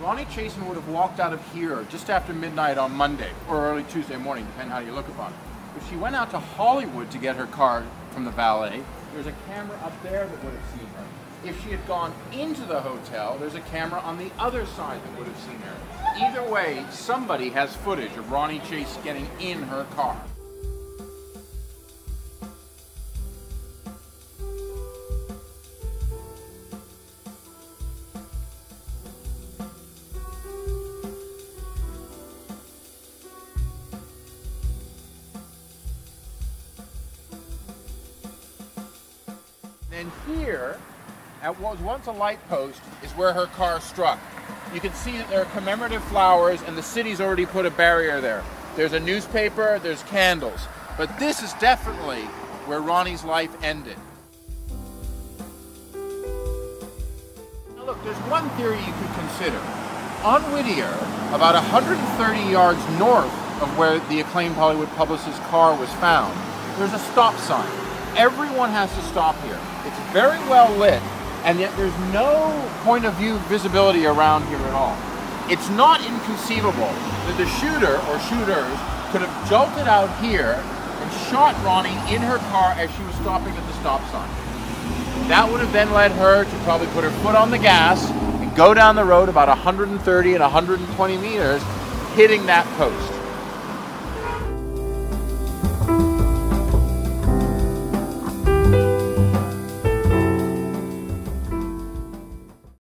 Ronnie Chasen would have walked out of here just after midnight on Monday, or early Tuesday morning, depending how you look upon it. If she went out to Hollywood to get her car from the valet, there's a camera up there that would have seen her. If she had gone into the hotel, there's a camera on the other side that would have seen her. Either way, somebody has footage of Ronnie Chase getting in her car. And here, at what was once a light post, is where her car struck. You can see that there are commemorative flowers, and the city's already put a barrier there. There's a newspaper, there's candles. But this is definitely where Ronnie's life ended. Now look, there's one theory you could consider. On Whittier, about 130 yards north of where the acclaimed Hollywood publicist's car was found, there's a stop sign. Everyone has to stop here. It's very well lit, and yet there's no point of view visibility around here at all. It's not inconceivable that the shooter or shooters could have jolted out here and shot Ronnie in her car as she was stopping at the stop sign. That would have then led her to probably put her foot on the gas and go down the road about 130 and 120 meters, hitting that post.